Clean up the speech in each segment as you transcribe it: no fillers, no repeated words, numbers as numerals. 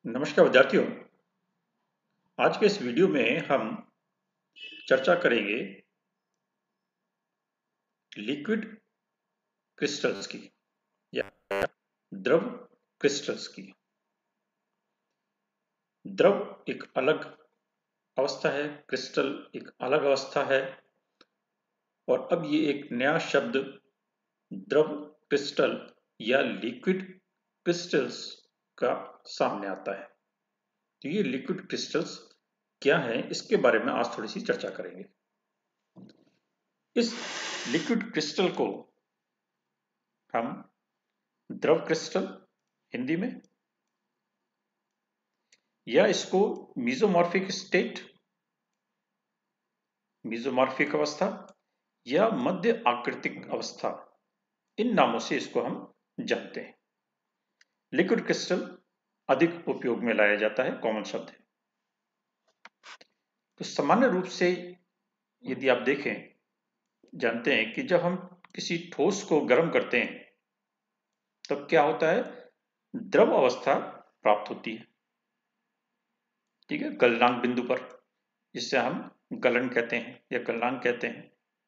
नमस्कार विद्यार्थियों। आज के इस वीडियो में हम चर्चा करेंगे लिक्विड क्रिस्टल्स की या द्रव क्रिस्टल्स की। द्रव एक अलग अवस्था है, क्रिस्टल एक अलग अवस्था है और अब ये एक नया शब्द द्रव क्रिस्टल या लिक्विड क्रिस्टल्स का सामने आता है। तो ये लिक्विड क्रिस्टल्स क्या है, इसके बारे में आज थोड़ी सी चर्चा करेंगे। इस लिक्विड क्रिस्टल को हम द्रव क्रिस्टल हिंदी में, या इसको मीजोमॉर्फिक स्टेट, मीजोमॉर्फिक अवस्था या मध्य आकृतिक अवस्था, इन नामों से इसको हम जानते हैं। लिक्विड क्रिस्टल अधिक उपयोग में लाया जाता है, कॉमन शब्द है। तो सामान्य रूप से यदि आप देखें, जानते हैं कि जब हम किसी ठोस को गर्म करते हैं तब क्या होता है, द्रव अवस्था प्राप्त होती है। ठीक है, गलनांक बिंदु पर, जिससे हम गलन कहते हैं या गलनांक कहते हैं।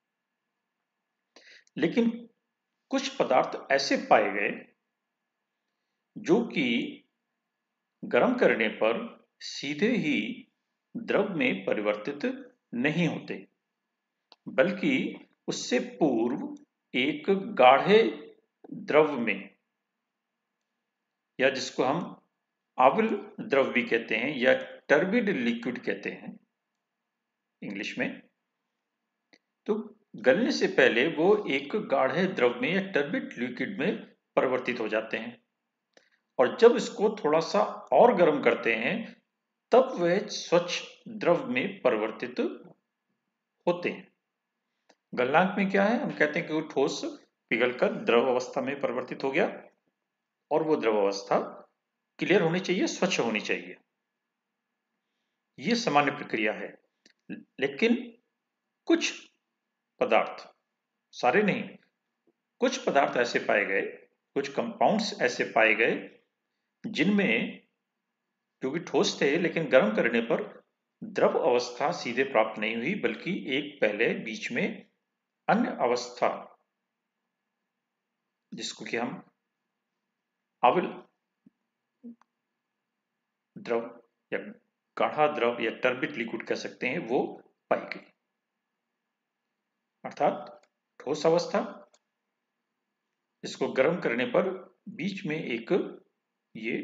लेकिन कुछ पदार्थ ऐसे पाए गए जो कि गर्म करने पर सीधे ही द्रव में परिवर्तित नहीं होते, बल्कि उससे पूर्व एक गाढ़े द्रव में, या जिसको हम आविल द्रव भी कहते हैं या टर्बिड लिक्विड कहते हैं इंग्लिश में, तो गलने से पहले वो एक गाढ़े द्रव में या टर्बिड लिक्विड में परिवर्तित हो जाते हैं। और जब इसको थोड़ा सा और गर्म करते हैं तब वह स्वच्छ द्रव में परिवर्तित होते हैं। गलनांक में क्या है, हम कहते हैं कि वो ठोस पिघलकर द्रव अवस्था में परिवर्तित हो गया और वो द्रव अवस्था क्लियर होनी चाहिए, स्वच्छ होनी चाहिए। ये सामान्य प्रक्रिया है। लेकिन कुछ पदार्थ, सारे नहीं, कुछ पदार्थ ऐसे पाए गए, कुछ कंपाउंड्स ऐसे पाए गए जिनमें, जो कि ठोस थे लेकिन गर्म करने पर द्रव अवस्था सीधे प्राप्त नहीं हुई, बल्कि एक पहले बीच में अन्य अवस्था, जिसको कि हम आविल द्रव या गाढ़ा द्रव या टर्बिड लिक्विड कह सकते हैं, वो पाई गई। अर्थात ठोस अवस्था, इसको गर्म करने पर बीच में एक ये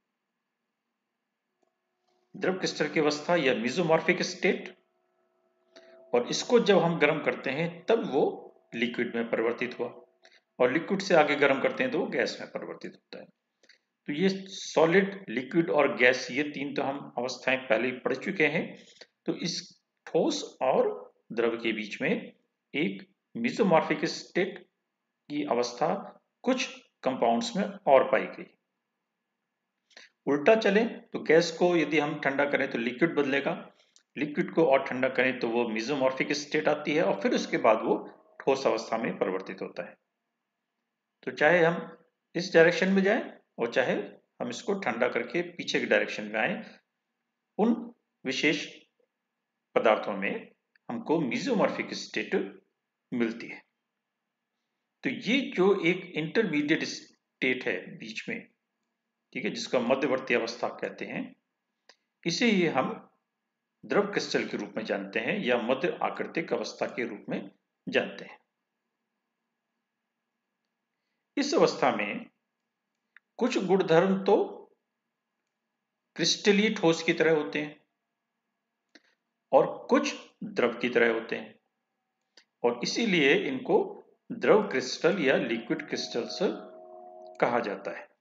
द्रव क्रिस्टल की अवस्था या मीजोमॉर्फिक स्टेट, और इसको जब हम गर्म करते हैं तब वो लिक्विड में परिवर्तित हुआ, और लिक्विड से आगे गर्म करते हैं तो वो गैस में परिवर्तित होता है। तो ये सॉलिड, लिक्विड और गैस, ये तीन तो हम अवस्थाएं पहले ही पढ़ चुके हैं। तो इस ठोस और द्रव के बीच में एक मीजोमॉर्फिक स्टेट की अवस्था कुछ कंपाउंड्स में और पाई गई। उल्टा चले तो गैस को यदि हम ठंडा करें तो लिक्विड बदलेगा, लिक्विड को और ठंडा करें तो वो मीजोमॉर्फिक स्टेट आती है, और फिर उसके बाद वो ठोस अवस्था में परिवर्तित होता है। तो चाहे हम इस डायरेक्शन में जाएं और चाहे हम इसको ठंडा करके पीछे की डायरेक्शन में आए, उन विशेष पदार्थों में हमको मीजोमॉर्फिक स्टेट मिलती है। तो ये जो एक इंटरमीडिएट स्टेट है बीच में, ठीक है, जिसका मध्यवर्ती अवस्था कहते हैं, इसे ही हम द्रव क्रिस्टल के रूप में जानते हैं या मध्य आकृतिक अवस्था के रूप में जानते हैं। इस अवस्था में कुछ गुणधर्म तो क्रिस्टलीय ठोस की तरह होते हैं और कुछ द्रव की तरह होते हैं, और इसीलिए इनको द्रव क्रिस्टल या लिक्विड क्रिस्टल्स कहा जाता है।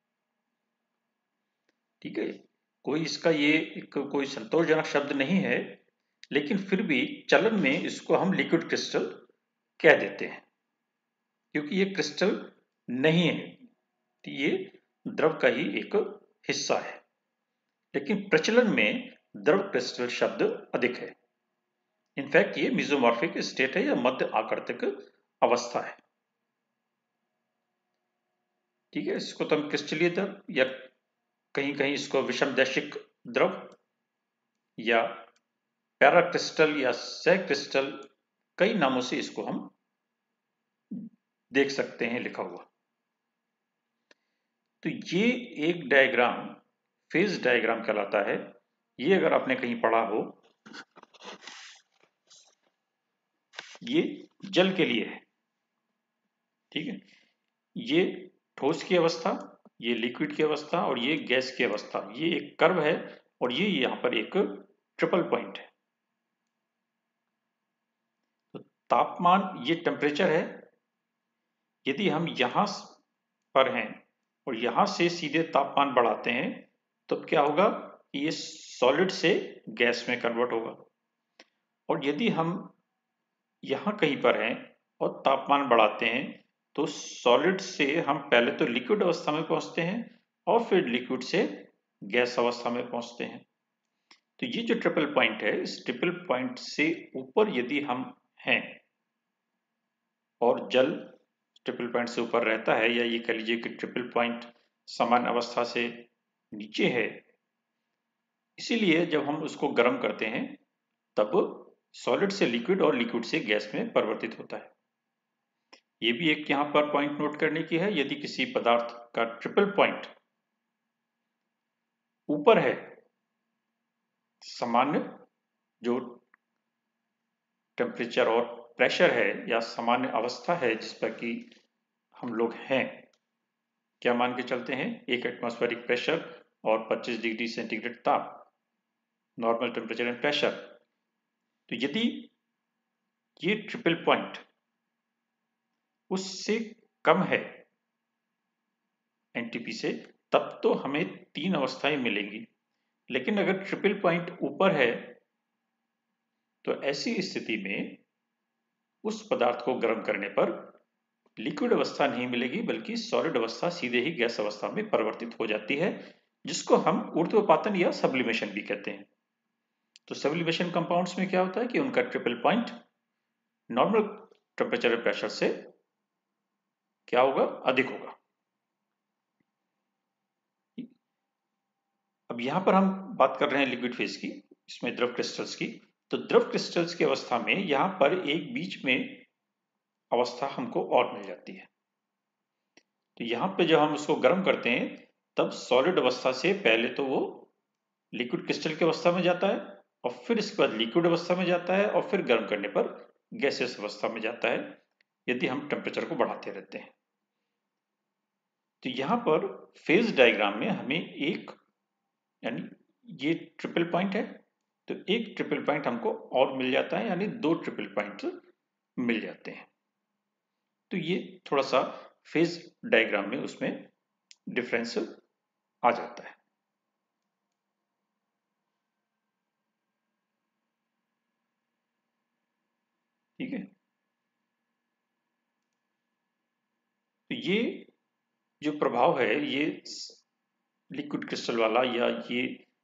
ठीक है, कोई इसका ये कोई संतोषजनक शब्द नहीं है, लेकिन फिर भी चलन में इसको हम लिक्विड क्रिस्टल कह देते हैं, क्योंकि ये क्रिस्टल नहीं है, तो ये द्रव का ही एक हिस्सा है। लेकिन प्रचलन में द्रव क्रिस्टल शब्द अधिक है। इनफैक्ट ये मीजोमॉर्फिक स्टेट है या मध्य आकृतिक अवस्था है। ठीक है, इसको तो हम क्रिस्टलीय द्रव या कहीं कहीं इसको विषमदैशिक द्रव या पैराक्रिस्टल या सैक्रिस्टल, कई नामों से इसको हम देख सकते हैं लिखा हुआ। तो ये एक डायग्राम फेज डायग्राम कहलाता है। ये अगर आपने कहीं पढ़ा हो, ये जल के लिए है, ठीक है। ये ठोस की अवस्था, ये लिक्विड की अवस्था और ये गैस की अवस्था, ये एक कर्व है और ये यहाँ पर एक ट्रिपल पॉइंट है। तो तापमान, ये टेम्परेचर है। यदि हम यहाँ पर हैं और यहाँ से सीधे तापमान बढ़ाते हैं तो क्या होगा कि ये सॉलिड से गैस में कन्वर्ट होगा। और यदि हम यहाँ कहीं पर हैं और तापमान बढ़ाते हैं तो सॉलिड से हम पहले तो लिक्विड अवस्था में पहुंचते हैं और फिर लिक्विड से गैस अवस्था में पहुंचते हैं। तो ये जो ट्रिपल पॉइंट है, इस ट्रिपल पॉइंट से ऊपर यदि हम हैं और जल ट्रिपल पॉइंट से ऊपर रहता है, या ये कह लीजिए कि ट्रिपल पॉइंट समान अवस्था से नीचे है, इसीलिए जब हम उसको गर्म करते हैं तब सॉलिड से लिक्विड और लिक्विड से गैस में परिवर्तित होता है। ये भी एक यहाँ पर पॉइंट नोट करने की है, यदि किसी पदार्थ का ट्रिपल पॉइंट ऊपर है, सामान्य जो टेम्परेचर और प्रेशर है या सामान्य अवस्था है जिस पर कि हम लोग हैं, क्या मान के चलते हैं, 1 एटमॉस्फेरिक प्रेशर और 25 डिग्री सेंटीग्रेड ताप, नॉर्मल टेम्परेचर एंड प्रेशर। तो यदि ये ट्रिपल पॉइंट उससे कम है एनटीपी से, तब तो हमें 3 अवस्थाएं मिलेंगी। लेकिन अगर ट्रिपल पॉइंट ऊपर है तो ऐसी स्थिति में उस पदार्थ को गर्म करने पर लिक्विड अवस्था नहीं मिलेगी, बल्कि सॉलिड अवस्था सीधे ही गैस अवस्था में परिवर्तित हो जाती है, जिसको हम ऊर्ध्वपातन या सब्लिमेशन भी कहते हैं। तो सब्लिमेशन कंपाउंड्स में क्या होता है कि उनका ट्रिपल पॉइंट नॉर्मल टेम्परेचर और प्रेशर से क्या होगा, अधिक होगा। अब यहां पर हम बात कर रहे हैं लिक्विड फेज की, इसमें द्रव क्रिस्टल्स की। तो द्रव क्रिस्टल्स की अवस्था में यहां पर एक बीच में अवस्था हमको और मिल जाती है। तो यहाँ पे जब हम उसको गर्म करते हैं तब सॉलिड अवस्था से पहले तो वो लिक्विड क्रिस्टल की अवस्था में जाता है और फिर इसके बाद लिक्विड अवस्था में जाता है और फिर गर्म करने पर गैसियस अवस्था में जाता है, यदि हम टेम्परेचर को बढ़ाते रहते हैं। तो यहाँ पर फेज डायग्राम में हमें एक, यानी ये ट्रिपल पॉइंट है तो एक ट्रिपल पॉइंट हमको और मिल जाता है, यानी 2 ट्रिपल पॉइंट मिल जाते हैं। तो ये थोड़ा सा फेज डायग्राम में उसमें डिफरेंस आ जाता है। ठीक है। तो ये जो प्रभाव है, ये लिक्विड क्रिस्टल वाला या ये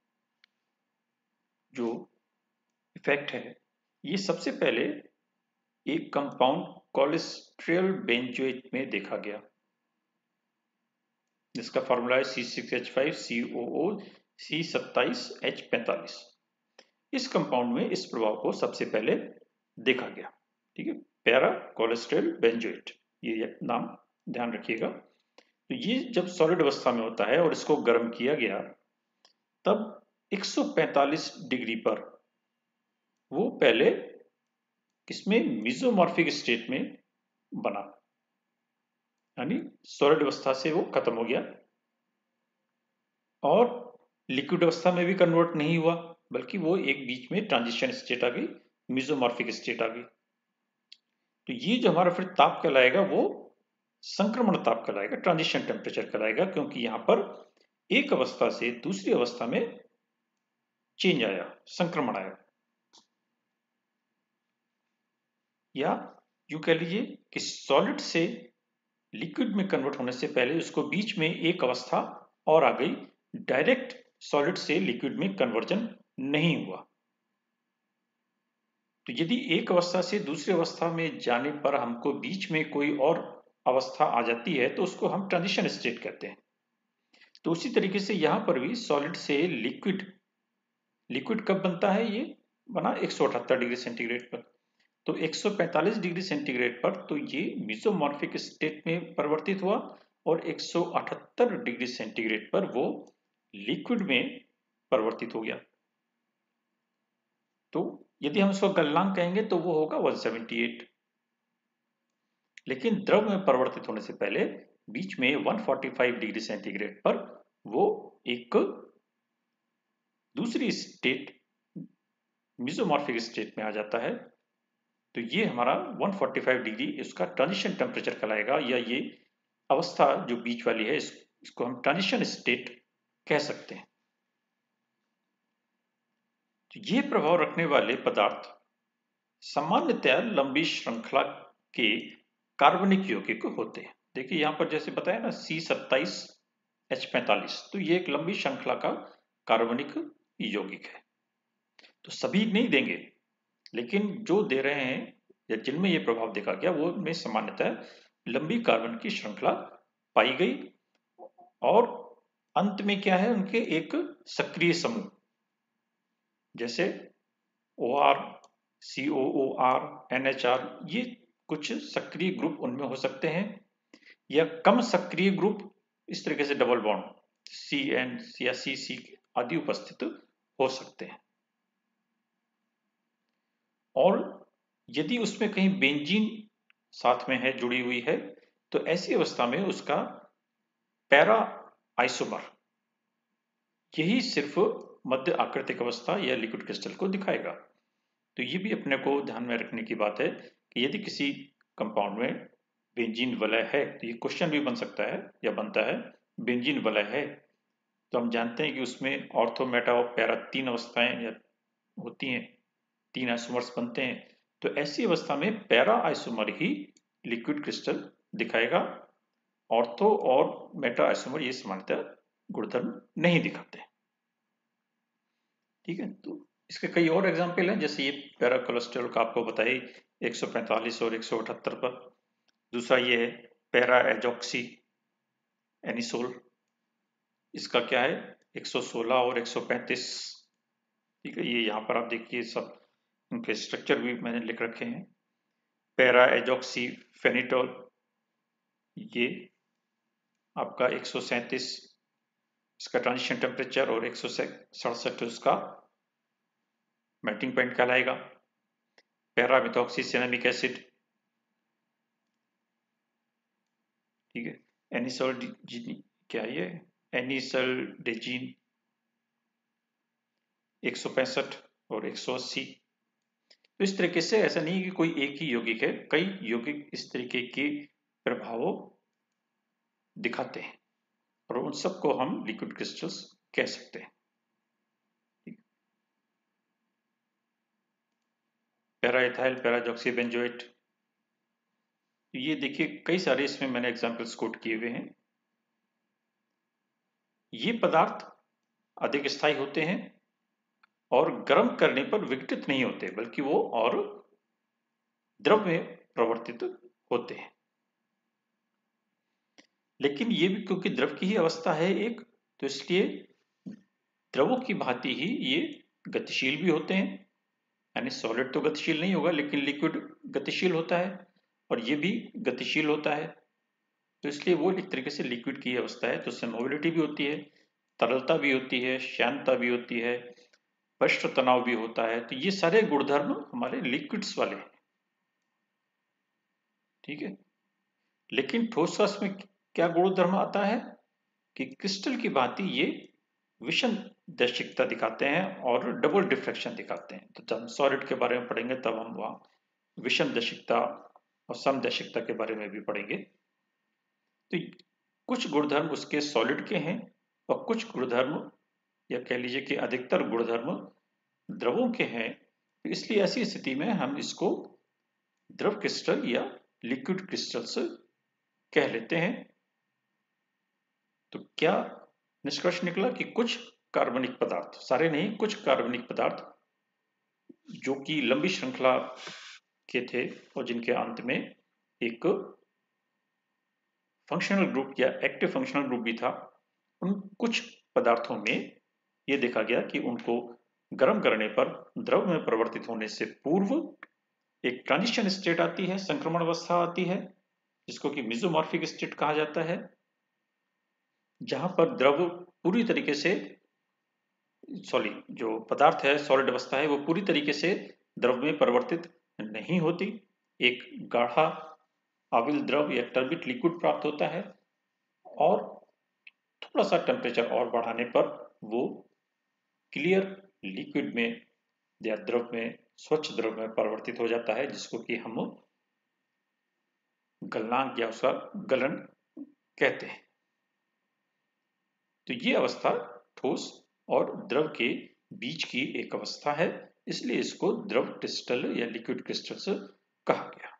जो इफेक्ट है, ये सबसे पहले एक कंपाउंड कोलेस्ट्रियल बेंजोएट में देखा गया, जिसका फॉर्मूला है C6H5COO C27H45। इस कंपाउंड में इस प्रभाव को सबसे पहले देखा गया। ठीक है, पैरा कोलेस्ट्रियल बेंजोएट, ये नाम ध्यान रखिएगा। तो ये जब सॉलिड अवस्था में होता है और इसको गर्म किया गया तब 145 डिग्री पर वो पहले किसमें, मेसोमॉर्फिक स्टेट में बना, यानी सॉलिड अवस्था से वो खत्म हो गया और लिक्विड अवस्था में भी कन्वर्ट नहीं हुआ, बल्कि वो एक बीच में ट्रांजिशन स्टेट आ गई, मेसोमॉर्फिक स्टेट आ गई। तो ये जो हमारा फिर ताप कहलाएगा वो संक्रमण ताप कहलाएगा, ट्रांजिशन टेम्परेचर कहलाएगा, क्योंकि यहां पर एक अवस्था से दूसरी अवस्था में चेंज आया, संक्रमण आया। या यूं कह लीजिए कि सॉलिड से लिक्विड में कन्वर्ट होने से पहले उसको बीच में एक अवस्था और आ गई, डायरेक्ट सॉलिड से लिक्विड में कन्वर्जन नहीं हुआ। तो यदि एक अवस्था से दूसरी अवस्था में जाने पर हमको बीच में कोई और अवस्था आ जाती है तो उसको हम ट्रांजिशन स्टेट कहते हैं। तो उसी तरीके से यहाँ पर भी सॉलिड से लिक्विड, लिक्विड कब बनता है? ये बना 178 डिग्री सेंटीग्रेड पर। तो 145 डिग्री सेंटीग्रेड पर तो ये मेसोमॉर्फिक स्टेट में परिवर्तित हुआ और 178 डिग्री सेंटीग्रेड पर वो लिक्विड में परिवर्तित हो गया। तो यदि हम इसको गलनांक कहेंगे तो वो होगा 178। लेकिन द्रव में परिवर्तित होने से पहले बीच में 145 डिग्री सेंटीग्रेड पर वो एक दूसरी स्टेट, मेसोमॉर्फिक स्टेट में आ जाता है। तो ये हमारा 145 डिग्री इसका ट्रांजिशन टेम्परेचर कहलाएगा, या ये अवस्था जो बीच वाली है इसको हम ट्रांजिशन स्टेट कह सकते हैं। तो ये प्रभाव रखने वाले पदार्थ सामान्यतया लंबी श्रृंखला के कार्बनिक यौगिक होते हैं। देखिए यहाँ पर जैसे बताया ना C27H45, तो ये एक लंबी श्रृंखला का कार्बनिक यौगिक है। तो सभी नहीं देंगे, लेकिन जो दे रहे हैं या जिनमें ये प्रभाव देखा गया वो में सामान्यतः लंबी कार्बन की श्रृंखला पाई गई। और अंत में क्या है, उनके एक सक्रिय समूह, जैसे OR, COOR, NHR, ये कुछ सक्रिय ग्रुप उनमें हो सकते हैं, या कम सक्रिय ग्रुप इस तरीके से डबल बॉन्ड CN या CC आदि उपस्थित हो सकते हैं। और यदि उसमें कहीं बेंजीन साथ में है, जुड़ी हुई है, तो ऐसी अवस्था में उसका पैरा आइसोमर यही सिर्फ मध्य आकृतिक अवस्था या लिक्विड क्रिस्टल को दिखाएगा। तो ये भी अपने को ध्यान में रखने की बात है कि यदि किसी कंपाउंड में बेंजीन वलय है, तो ये क्वेश्चन भी बन सकता है या बनता है, बेंजीन वलय है तो हम जानते हैं कि उसमें ऑर्थो, मेटा और पैरा 3 अवस्थाएं या होती हैं, 3 आइसोमर्स बनते हैं। तो ऐसी अवस्था में पैरा आइसोमर ही लिक्विड क्रिस्टल दिखाएगा। ऑर्थो और मेटा आइसोमर ये सामान्यतः गुणधर्म नहीं दिखाते। ठीक है, तो इसके कई और एग्जाम्पल हैं, जैसे ये पैरा कोलेस्ट्रॉल का आपको बताइए 145 और 178 पर। दूसरा ये है पैरा एजॉक्सी एनिसोल, इसका क्या है 116 और 135। ठीक है, ये यहाँ पर आप देखिए सब उनके स्ट्रक्चर भी मैंने लिख रखे हैं। पैरा एजॉक्सी फेनिटोल ये आपका 137 इसका ट्रांजिशन टेम्परेचर और 167 उसका मेल्टिंग पॉइंट कहलाएगा। पैरा मेथॉक्सीसिनेमिक एसिड, ठीक है, एनिसोल क्या ये एनिसल्डेजीन 165 और 180। तो इस तरीके से ऐसा नहीं है कि कोई एक ही यौगिक है, कई यौगिक इस तरीके के प्रभाव दिखाते हैं और उन सबको हम लिक्विड क्रिस्टल्स कह सकते हैं। पैरा इथाइल पैराजॉक्सी बेंजोएट, ये देखिए कई सारे इसमें मैंने एग्जांपल्स कोट किए हुए हैं। ये पदार्थ अधिक स्थायी होते हैं और गर्म करने पर विघटित नहीं होते, बल्कि वो और द्रव में प्रवर्तित होते हैं। लेकिन ये भी क्योंकि द्रव की ही अवस्था है एक, तो इसलिए द्रवों की भांति ही ये गतिशील भी होते हैं। यानी सॉलिड तो गतिशील नहीं होगा, लेकिन लिक्विड गतिशील होता है और ये भी गतिशील होता है। तो इसलिए वो एक तरीके से लिक्विड की अवस्था है, तो उससे मोबिलिटी भी होती है, तरलता भी होती है, श्यानता भी होती है, पृष्ठ तनाव भी होता है। तो ये सारे गुणधर्म हमारे लिक्विड्स वाले हैं। ठीक है, लेकिन ठोस रस में क्या गुणधर्म आता है कि क्रिस्टल की भांति ये विषम दैशिकता दिखाते हैं और डबल डिफ्रैक्शन दिखाते हैं। तो जब हम सॉलिड के बारे में पढ़ेंगे तब हम वहाँ विषम दैशिकता और समदैशिकता के बारे में भी पढ़ेंगे। तो कुछ गुणधर्म उसके सॉलिड के हैं और कुछ गुणधर्म या कह लीजिए कि अधिकतर गुणधर्म द्रवों के हैं। तो इसलिए ऐसी स्थिति में हम इसको द्रव क्रिस्टल या लिक्विड क्रिस्टल्स कह लेते हैं। तो क्या निष्कर्ष निकला कि कुछ कार्बनिक पदार्थ, सारे नहीं, कुछ कार्बनिक पदार्थ जो कि लंबी श्रृंखला के थे और जिनके अंत में एक फंक्शनल ग्रुप या एक्टिव फंक्शनल ग्रुप भी था, उन कुछ पदार्थों में ये देखा गया कि उनको गर्म करने पर द्रव में परिवर्तित होने से पूर्व एक ट्रांजिशन स्टेट आती है, संक्रमण अवस्था आती है, जिसको कि मेसोमॉर्फिक स्टेट कहा जाता है, जहां पर द्रव पूरी तरीके से जो पदार्थ है, सॉलिड अवस्था है, वो पूरी तरीके से द्रव में परिवर्तित नहीं होती। एक गाढ़ा आविल द्रव या टर्बिड लिक्विड प्राप्त होता है और थोड़ा सा टेम्परेचर और बढ़ाने पर वो क्लियर लिक्विड में या द्रव में, स्वच्छ द्रव में परिवर्तित हो जाता है, जिसको कि हम गलनांक या उसका गलन कहते हैं। तो ये अवस्था ठोस और द्रव के बीच की एक अवस्था है, इसलिए इसको द्रव क्रिस्टल या लिक्विड क्रिस्टल्स कहा गया।